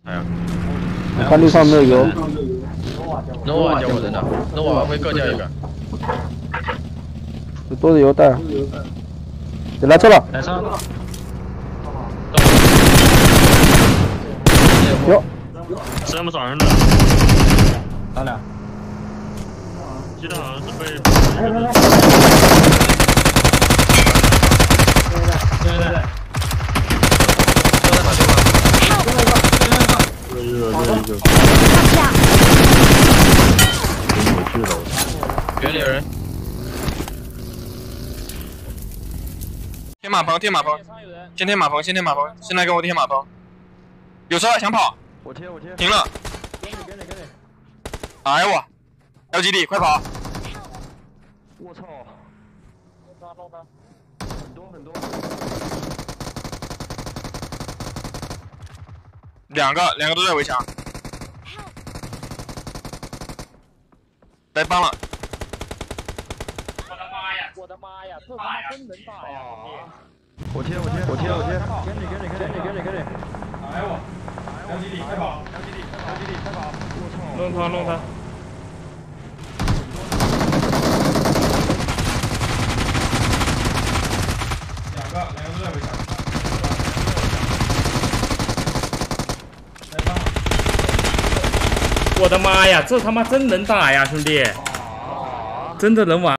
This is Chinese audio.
哎呀， 我看路上没有油。 nova 叫我扔的 ，nova 会各掉一个。 有多的油带。你来车了。 来车。 有。 这么少人的。 打俩。 记得好像是被。对。 都在打电话。原里有人。 天马棚，天马棚，先天马棚，先天马棚，现在跟我天马棚。有车想跑， 我贴， 停了。 给你。 哎我 ，LGD 快跑！ 我操！弄他！很多。 两个都在围墙。来帮了。 我的妈呀！这他妈真能打呀！ 我贴。给你。 哎我 ，LGD 快跑！ 我操！ 弄他！ 两个都在围墙。 我的妈呀，这他妈真能打呀，兄弟！真的能玩。